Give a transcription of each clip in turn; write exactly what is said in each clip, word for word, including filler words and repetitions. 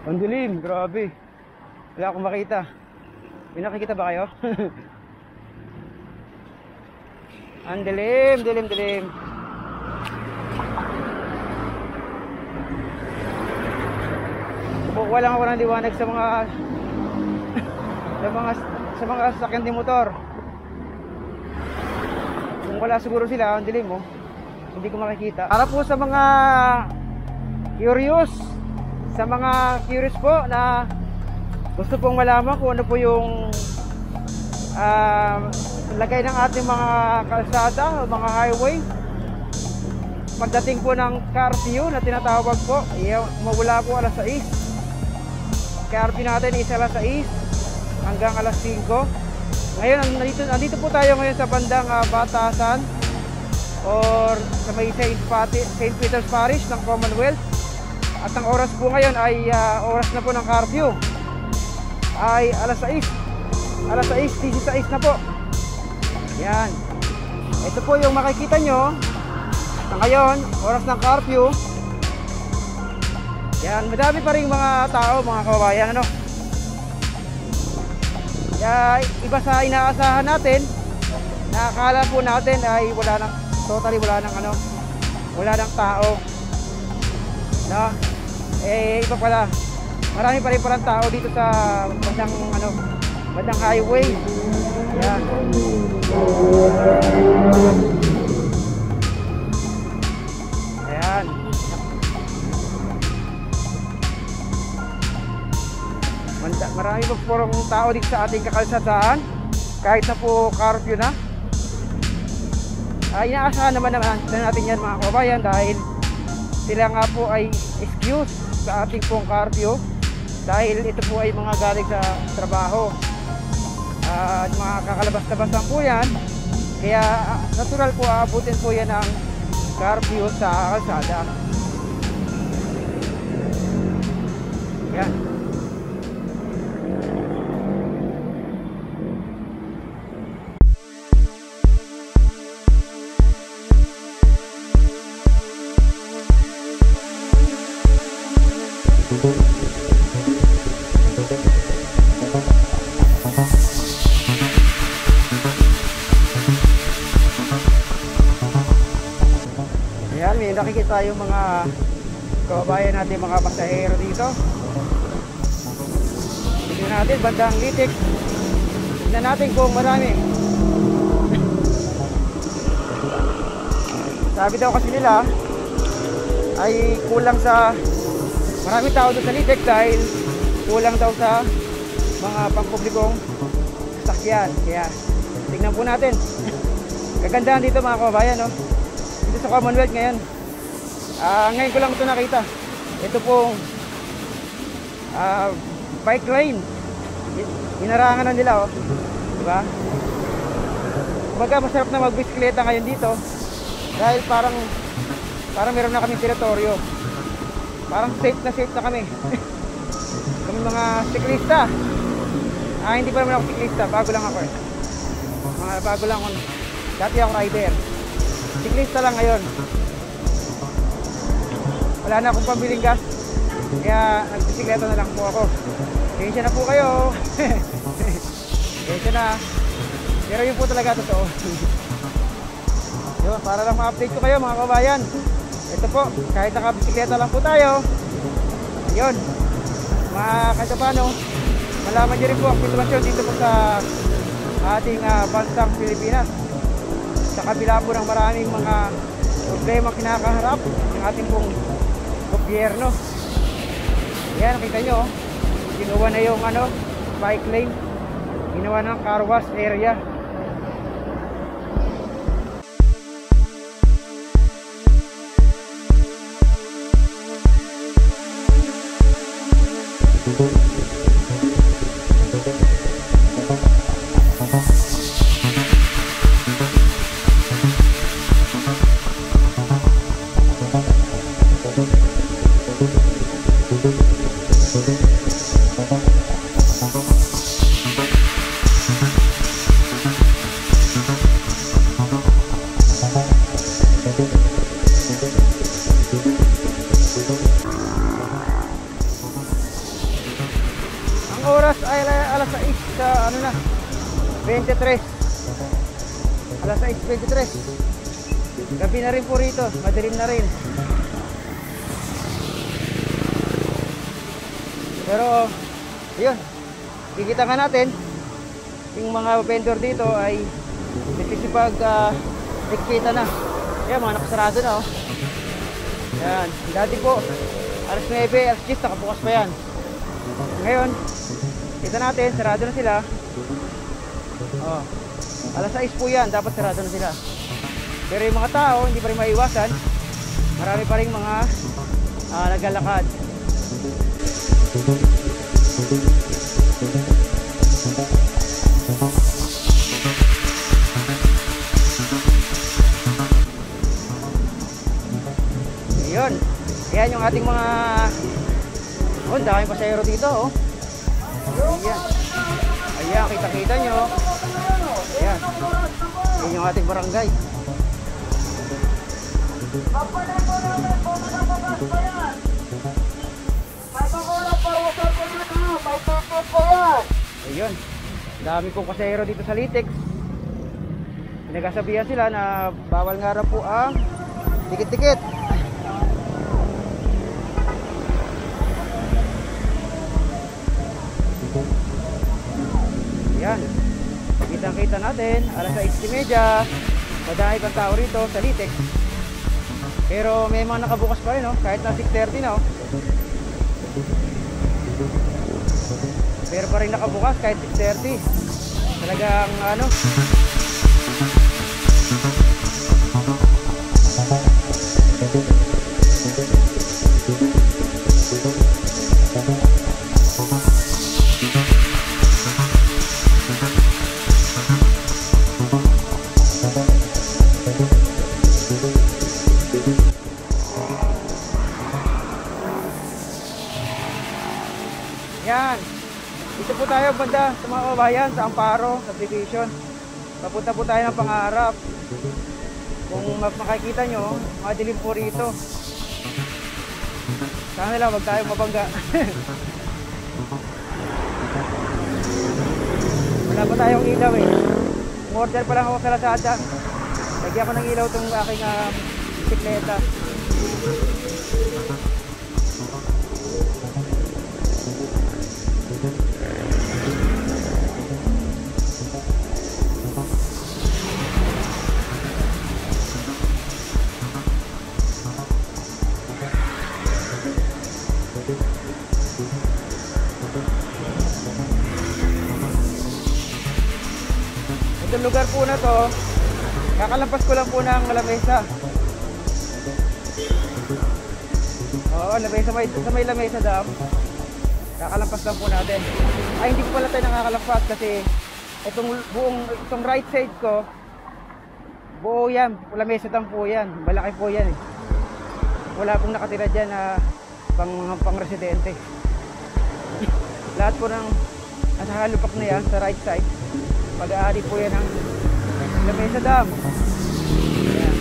Ang dilim, grabe. Wala akong makita. May nakikita ba kayo? Ang dilim, dilim, dilim. Kukuha lang ako ng liwanag sa mga sa mga sa mga sasakyan din motor. Kung wala siguro sila, ang dilim mo. Hindi ko makikita. Para po sa mga curious, sa mga curious po na gusto pong malaman kung ano po yung uh, lagay ng ating mga kalsada o mga highway pagdating po ng curfew na tinatawag po, mawala po alas sais. Curfew natin is alas sais hanggang alas singko. Ngayon, nandito, nandito po tayo ngayon sa bandang uh, Batasan or sa may Saint Peter's Parish ng Commonwealth. At ang oras po ngayon ay uh, oras na po ng curfew ay alas sais. Alas sais, sais na po. Yan. Ito po yung makikita nyo na ngayon, oras ng curfew. Yan, madami pa rin mga tao, mga kababayan, ano. Kaya iba sa inaasahan natin, nakakala po natin ay wala nang, totally wala nang ano, wala nang tao. No? Eh, iba pala. Marami pa rin palang tao dito sa bandang ano, bandang highway. Yan. Ayan. Marami pa porong tao dito sa ating kakalsadaan kahit na po curfew na. Ay, inaasahan naman naman natin yan, mga kababayan, dahil sila nga po ay excuse sa ating pong curfew dahil ito po ay mga galing sa trabaho at uh, mga kakalabas-labasan po yan, kaya uh, natural po aabutin po yan ng curfew sa kalsada. Yan. Ayan, may nakikita yung mga kababayan natin, mga pasahero dito. Tignan natin, bandang Litik. Tignan natin kung marami. Sabi daw kasi nila ay kulang sa marami tao doon sa Litik dahil kulang daw sa mga pangpublikong sasakyan. Kaya tignan po natin. Kagandahan dito, mga kababayan, no? Dito sa Commonwealth ngayon. Uh, ngayon ko lang ito nakita. Ito pong uh, bike lane. Hinarangan na nila, oh. Diba? Kumbaga masarap na magbisikleta ngayon dito dahil parang parang meron na kaming teritoryo. Parang safe na safe na kami. Kami mga siklista. Ah, hindi pa naman ako siklista, bago lang ako eh. Mga bago lang ako. Dati ako rider. Siklista lang ngayon. Wala na akong pambiling gas, kaya nagbisikleta na lang po ako. Kensya na po kayo. Kensya na. Pero yun po talaga totoo. Yun, para lang ma-update ko kayo, mga kabayan. Ito po, kahit nakabisikleta lang po tayo, ayun, mga kahit paano, malaman nyo rin po ang sitwasyon dito po sa ating uh, bansang Pilipinas. Sa kabila po ng maraming mga problema kinakaharap ng ating pong gobyerno. Yan, nakita nyo, ginawa na yung ano, bike lane, ginawa ng car wash area. oras ay alas sais sa ano na, twenty-three. Alas sais twenty-three. Gabi na rin po rito, madilim na rin. Pero yun, kikita nga natin yung mga vendor dito ay nagsisipag uh, nagkita na. Yan, mga nakasarado na oh. Yan, dati po alas nine, alas ten nakabukas pa yan. Ngayon kita natin, sarado na sila. Oh, alas sais po yan, dapat sarado na sila. Pero yung mga tao hindi pa rin maiwasan, marami pa rin mga uh, naglalakad. Ayun, ayan yung ating mga oh, daming pasahero dito oh. Ayan, ayan, kita-kita nyo. Ayan, ayan yung ating barangay. Ayun, dami pong pasahero dito sa Litex. Pinagsasabihan sila na bawal nga raw po ang tikit-tikit. Ayan, kitang-kita natin alas sais thirty, madami pang tao rito sa Litex. Pero may mga nakabukas pa rin oh, kahit na six thirty na oh. Pero pa rin nakabukas kahit six thirty. Talagang ano, yan. Dito po tayo banda sa mga kabayan sa Amparo subdivision. Papunta po tayo ng Pangarap. Kung makikita nyo, madilim po rito. Sana lang wag tayo mabangga. Wala pa tayong ilaw eh. Order pa lang ako sa Lazada. Lagyan ko ng ilaw itong aking uh, bisikleta. Itong lugar po na to, kakalampas ko lang po ng lamesa. Oo, lamesa, may, sa may lamesa dam. Kakalampas lang po natin. Ay, hindi ko pala tayo nakakalampas kasi itong buong, itong right side ko, buo yan, lamesa dam po yan. Malaki po yan eh. Wala pong nakatira dyan na pang, pang residente. Lahat po ng nasa halupak na yan sa right side. Pag-aari po yan ang lamesa dam. Ayan.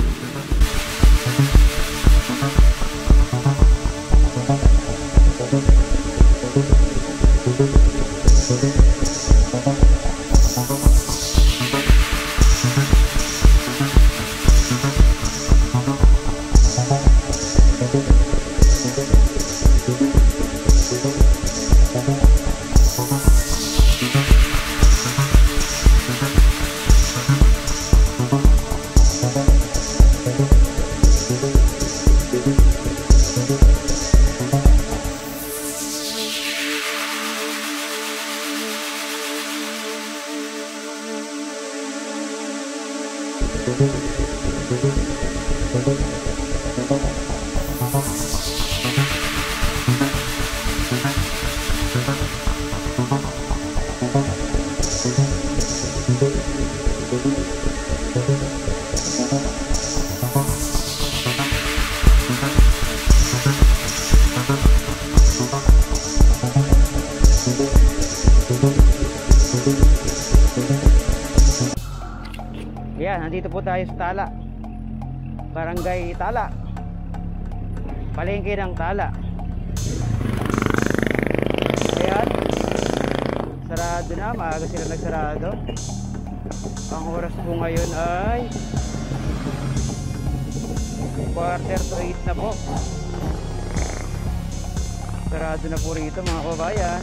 Ayan, nandito po tayo sa Tala, Barangay Tala, palengke ng Tala. Ayan, sarado na, maaga sila nagsarado. Ang oras po ngayon ay quarter to eight na po. Sarado na po rito mga kabayan.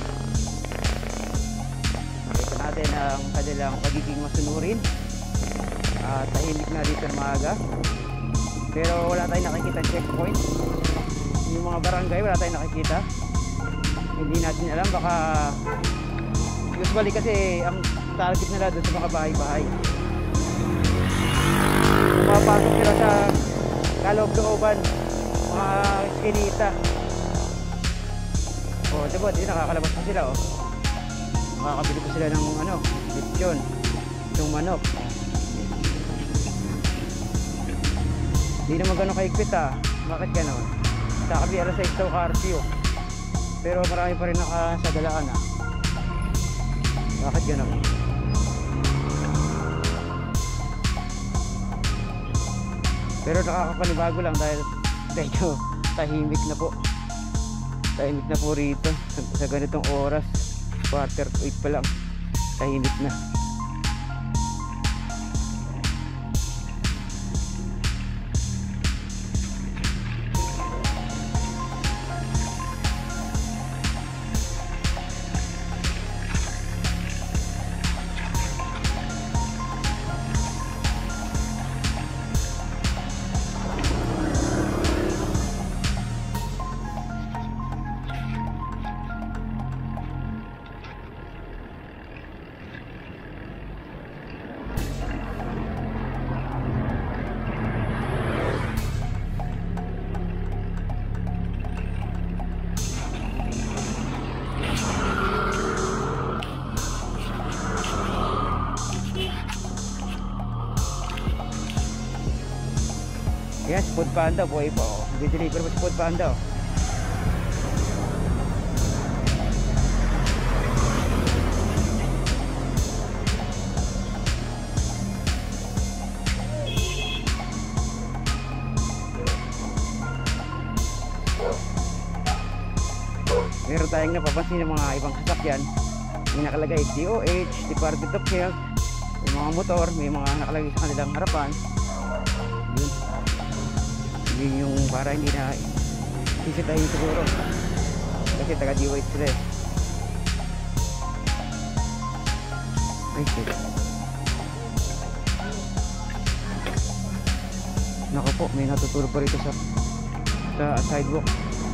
Nakita natin ang kanilang pagiging masunurin at tahimik na dito na maaga. Pero wala tayong nakikita checkpoint. Yung mga barangay wala tayong nakikita. Hindi natin alam, baka usually kasi ang target nila doon sa mga bahay-bahay. Pumapasok sila sa kaloob-looban, mga eskinita. O diba, di nakakalabas pa sila oh. Makakabili pa sila ng ano, lechon, yung manok. Hindi naman gano'ng kaigpit ah. Bakit gano'n? Kakabi alas sais daw curfew. Pero marami pa rin nakasadalaan ah. Bakit gano'n? Pero nakakapanibago lang dahil medyo tahimik na po. Tahimik na po rito sa ganitong oras. Quarter to eight pa lang. Tahimik na. Yes, Food Panda buhay pa oh. Di-deliver mo si Food Panda oh. Meron tayong napapansin ng mga ibang sasakyan. May nakalagay D O H, Department of Health. May mga motor, may mga nakalagay sa kanilang harapan. Yun. Yun yung para hindi na sisitahin siguro. Kasi taga D O H sila eh. Ay shit. Naku po, may natutulog pa rito sa sa sidewalk.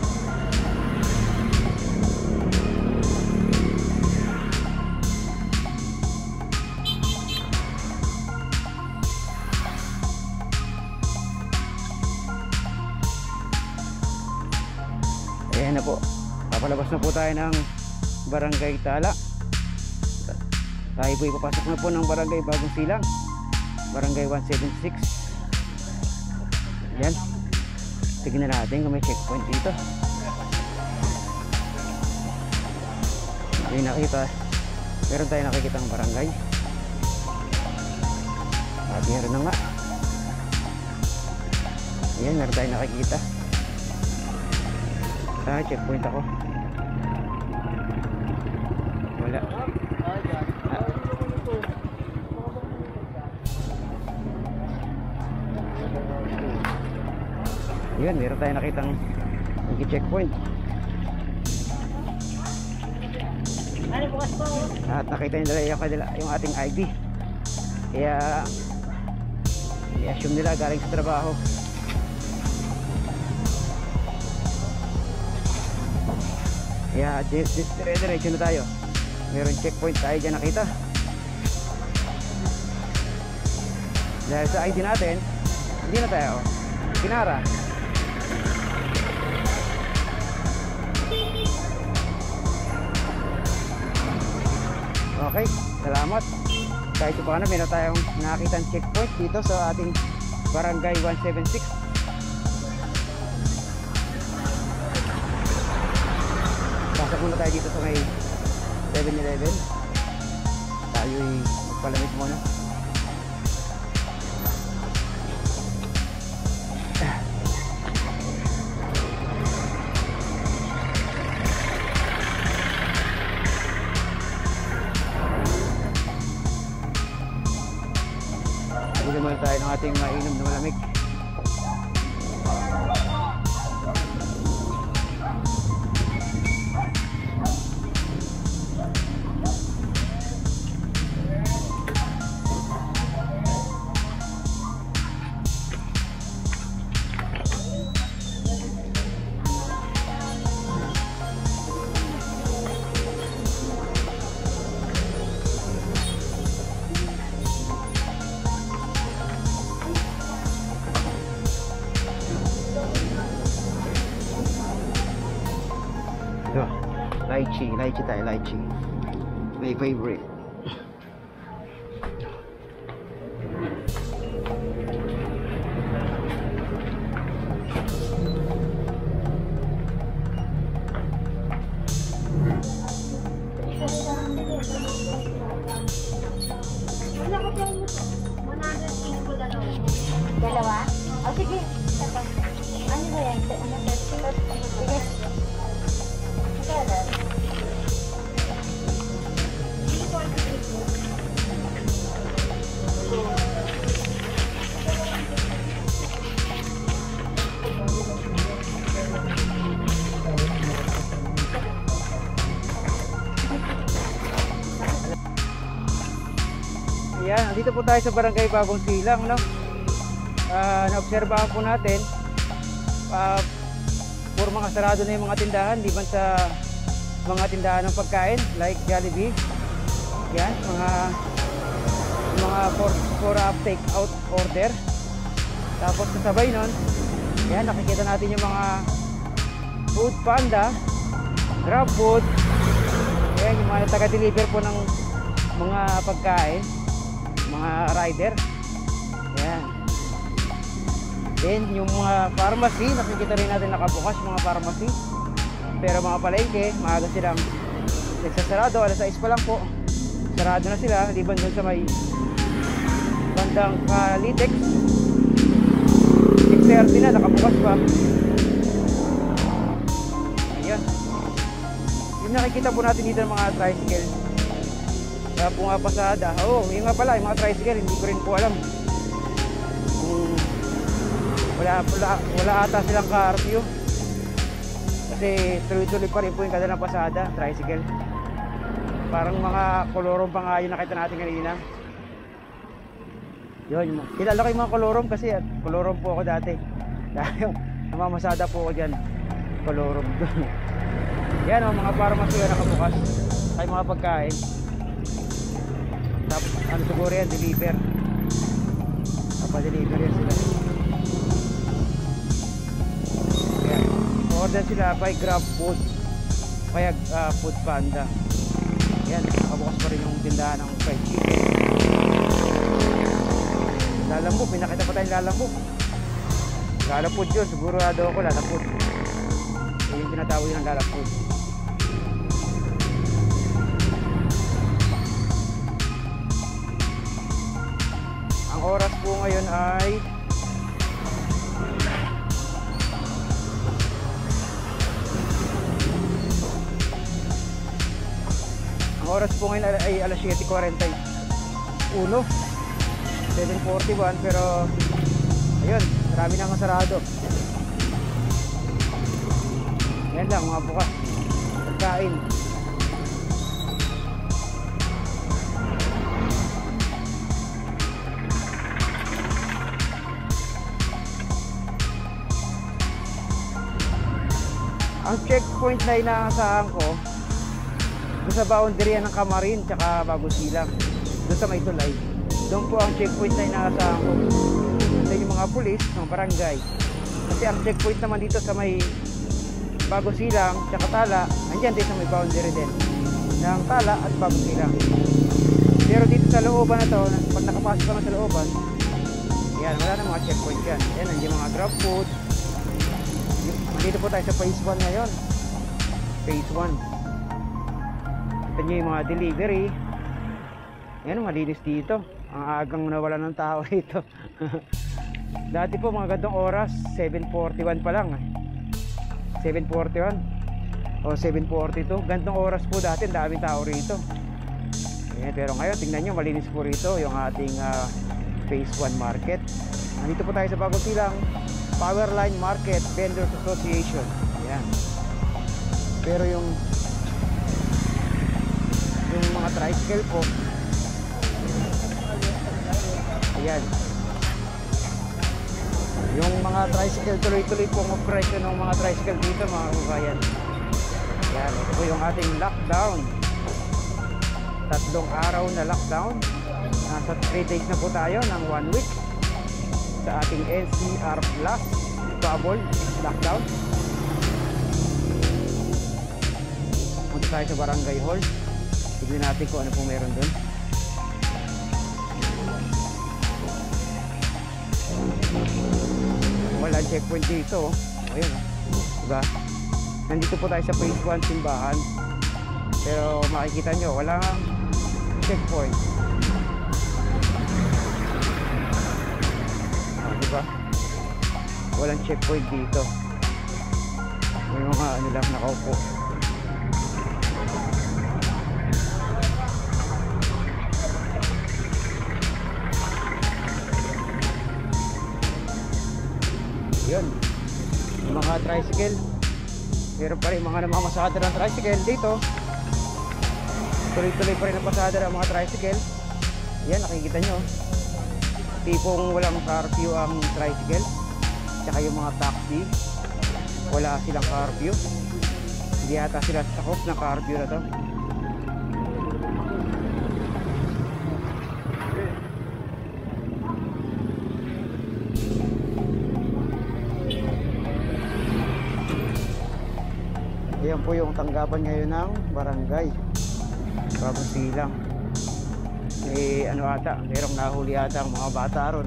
Ayan na po, papalabas na po tayo ng Barangay Tala. Tayo po ipapasok na po ng Barangay Bagong Silang, Barangay one seventy-six. Ayan, tignan natin kung may checkpoint dito. May nakita, meron tayo nakikita ng barangay. At meron na nga. Ayan, meron tayo nakikita. Ah, checkpoint ako. Wala. Ah. Yan, meron tayo nakitang nag-checkpoint. At nakita nila yung, yung ating I D. Kaya i-assume nila galing sa trabaho. Kaya dire-diretso na tayo. Meron checkpoint tayo dyan nakita. Dahil sa I D natin, hindi na tayo kinara. Okay, salamat. Kahit pa na meron tayong nakakitang checkpoint dito sa ating Barangay one seventy-six. Pasok muna tayo dito sa may seven eleven. Tayo'y magpalamig muna. ating mainom na malamig. Ito, lychee, lychee tayo, lychee. My favorite. Dalawa? O sige. Ano ba yan? Ano ba? Sige. Ayan, andito po tayo sa Barangay Bagong Silang, no? Uh, naobserbahan po natin uh, puro mga sarado na yung mga tindahan, di ba sa mga tindahan ng pagkain like Jollibee. Yan, mga mga for, for uh, take out order. Tapos kasabay nun, yan, nakikita natin yung mga Food Panda, Grab Food. Yan, yung mga taga-deliver po ng mga pagkain, mga rider. Yan. Then yung mga pharmacy, nakikita rin natin nakabukas mga pharmacy. Pero mga palengke, maaga silang nagsasarado, alas sais pa lang po. Sarado na sila, liban doon sa may bandang Calitex. six thirty na, nakabukas pa. Ayan. Yung nakikita po natin dito ng mga tricycle. Kaya po nga pasada. Oo, oh, yung nga pala, yung mga tricycle, hindi ko rin po alam. Um, wala, wala, wala ata silang curfew. Kasi tuloy-tuloy pa rin po yung kada ng pasada, tricycle. Parang mga kolorom pa nga yung nakita natin kanina. Yun, kilala ko yung mga kolorom kasi kolorom po ako dati. Dahil namamasada po ako dyan, kolorom doon. Yan o, mga pharmacy na nakabukas. Kaya mga pagkain. Tapos ano siguro yan, deliver. Napadeliver yan sila. Yan, order sila by Grab Food, kaya uh, Food Panda. Yan, nakabukas pa rin yung tindahan ng fried chicken. Lalambok, may nakita pa tayong lalambok. Lalapod yun, sigurado ako lalapod. Yung tinatawag yun ng lalapod. Ang oras po ngayon ay Ang oras po ngayon ay alas siyete forty-one, seven forty-one, pero ayun, marami nang sarado. Yan lang mga bukas, pagkain. Ang checkpoint na inaasahan ko doon sa boundary ng Camarin tsaka Bagong Silang, doon sa may tulay. Doon po ang checkpoint na inaasahan ko. Doon yung mga pulis ng barangay. Kasi ang checkpoint naman dito sa may Bagong Silang tsaka Tala, andyan din sa may boundary din ng Tala at Bagong Silang. Pero dito sa looban na to, pag nakapasok ka na sa looban, yan, wala na mga checkpoint yan. Yan, nandiyan mga Grab Food. Dito po tayo sa phase one ngayon. Phase one. Ito nyo yung mga delivery. Yan, malinis dito. Ang agang nawala ng tao dito. Dati po mga gandong oras, seven forty-one pa lang. seven forty-one o seven forty-two. Gandong oras po dati, ang daming tao rito. Yan, pero ngayon, tingnan nyo, malinis po rito yung ating uh, Phase one Market. Nandito po tayo sa bagong silang Powerline Market Vendors Association. Ayan. Pero yung yung mga tricycle po, ayan, yung mga tricycle, tuloy-tuloy po ang operasyon ng mga tricycle dito mga kababayan. Ayan, ito po yung ating lockdown. Tatlong araw na lockdown. Nasa three days na po tayo ng one week sa ating N C R Plus Bubble Lockdown. Punta tayo sa Barangay Hall. Tignan natin kung ano po meron dun. Wala checkpoint dito. O yun, diba? Nandito po tayo sa Phase one simbahan. Pero makikita nyo, walang checkpoint. O, diba? Walang checkpoint dito. May mga ano lang nakaupo. Yun, yung mga tricycle, meron pa rin mga namamasada ng tricycle dito. Tuloy-tuloy pa rin ang pasada ng mga tricycle. Yan, nakikita nyo, tipong walang curfew ang tricycle. Tsaka yung mga taxi, wala silang curfew. Hindi yata sila sakop ng curfew na to. Ayan po yung tanggapan ngayon ng barangay Bagong Silang. Eh ano ata, merong nahuli ata ang mga bata ron.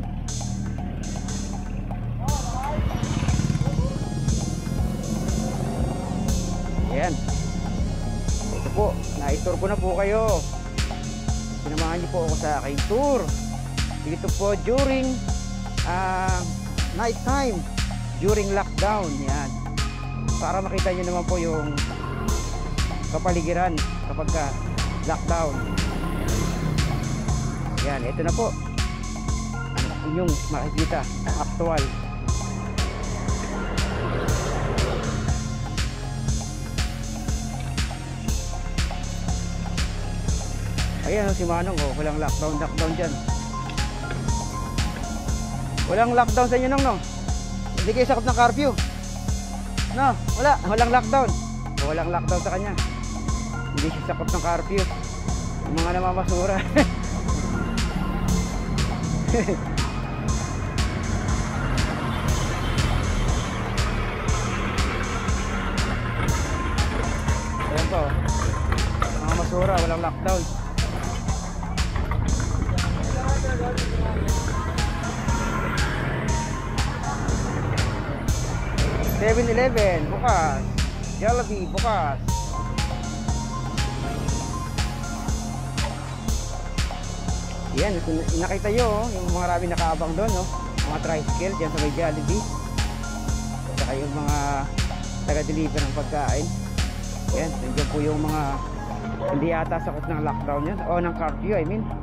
Ayan, ito po, na-tour ko na po kayo. Sinamahan niyo po ako sa aking tour dito po during uh, night time, during lockdown. Yan, para makita nyo naman po yung kapaligiran kapag ka lockdown. Yan, ito na po ang inyong makikita actual. Ayan si Manong, oh, walang lockdown lockdown dyan. Walang lockdown sa inyo nong no? Hindi kayo sakop ng curfew. No, wala, walang lockdown. Walang lockdown sa kanya. Hindi siya sakop ng curfew. Yung mga namamasura. Ayan po, mga masura, walang lockdown. seven eleven bukas, Jollibee bukas. Yan, nakita nyo oh, yung mga marami nakaabang doon, no? Mga tricycle dyan sa may Jollibee. Saka yung mga taga-deliver ng pagkain. Yan, nandiyan po yung mga hindi ata sakot ng lockdown yan, o ng curfew I mean.